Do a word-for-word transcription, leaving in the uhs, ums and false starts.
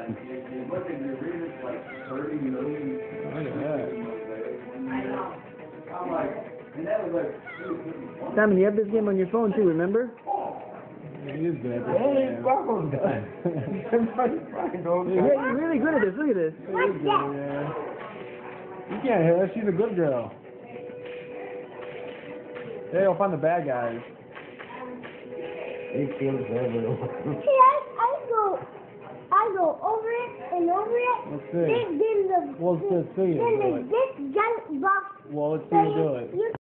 Look at your readers like thirty million. Look at that. I'm like, and that was like. Simon, you have this game on your phone too, remember? He is good. Hey, Buckle's done. Yeah, you're really good at this. Look at this. He is good, yeah. You can't hit her. She's a good girl. Hey, I'll find the bad guys. He feels very little. See, I, I go, I go over it and over it. Let's see. Then, then the, Well, let's see. then the, this giant box. Well, let's see you do it. You